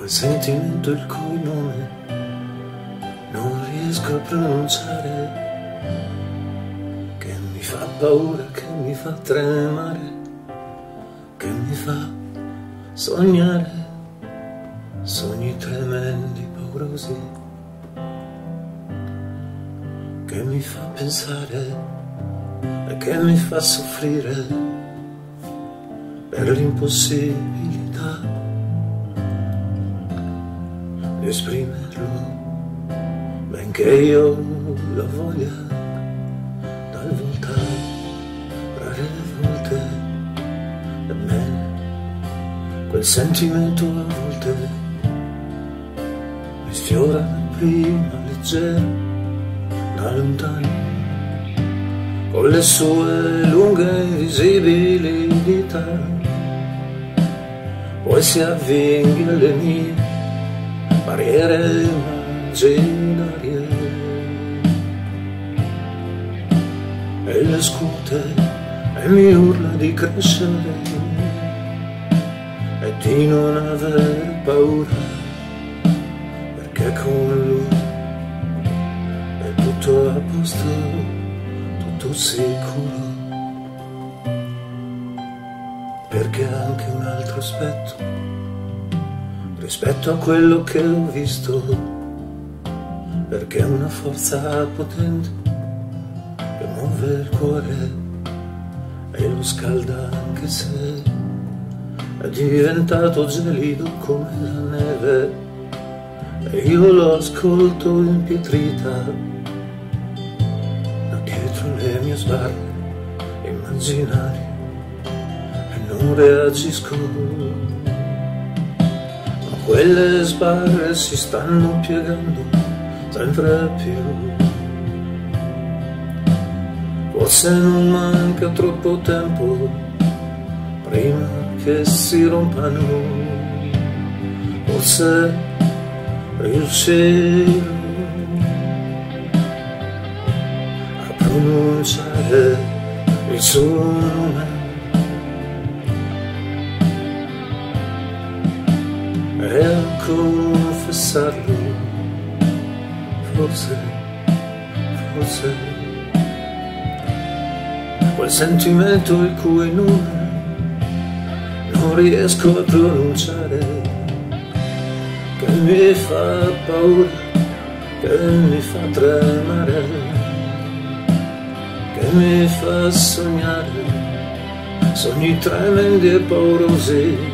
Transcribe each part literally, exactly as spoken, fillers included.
quel sentimento il cui nome non riesco a pronunciare, che mi fa paura, che mi fa tremare, che mi fa sognare sogni tremendi, paurosi, che mi fa pensare e che mi fa soffrire per l'impossibilità di esprimerlo, benché io la voglia talvolta, rare volte. Ebbene, quel sentimento a volte mi sfiora prima leggero da lontano, con le sue lunghe invisibili dita, poi si avvinghia alle mie barriere immaginarie e le scuote e mi urla di crescere e di non avere paura, perché con lui è tutto a posto, tutto sicuro, perché ha anche un altro aspetto rispetto a quello che ho visto, perché è una forza potente che muove il cuore e lo scalda, anche se è diventato gelido come la neve, e io lo ascolto impietrita da dietro le mie sbarre immaginarie e non reagisco. Quelle sbarre si stanno piegando sempre più. Forse non manca troppo tempo prima che si rompano. Forse riuscirò a pronunciare il suo nome e a confessarlo, forse, forse, quel sentimento il cui nome non riesco a pronunciare, che mi fa paura, che mi fa tremare, che mi fa sognare sogni tremendi e paurosi,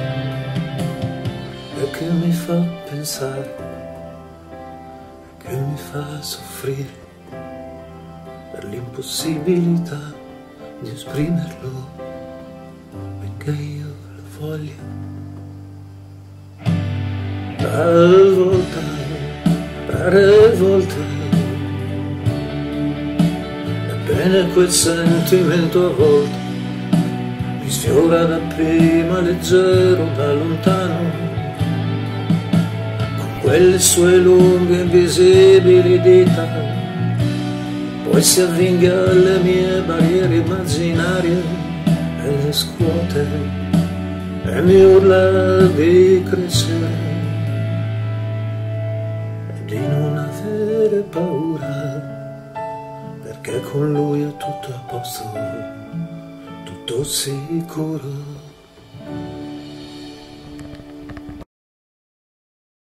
che mi fa pensare, che mi fa soffrire per l'impossibilità di esprimerlo, perché io la voglio talvolta, rare volte. Ebbene, quel sentimento a volte mi sfiora dapprima leggero da lontano, quelle sue lunghe invisibili dita, poi si avvinghia alle mie barriere immaginarie e le scuote e mi urla di crescere e di non avere paura, perché con lui è tutto a posto, tutto sicuro.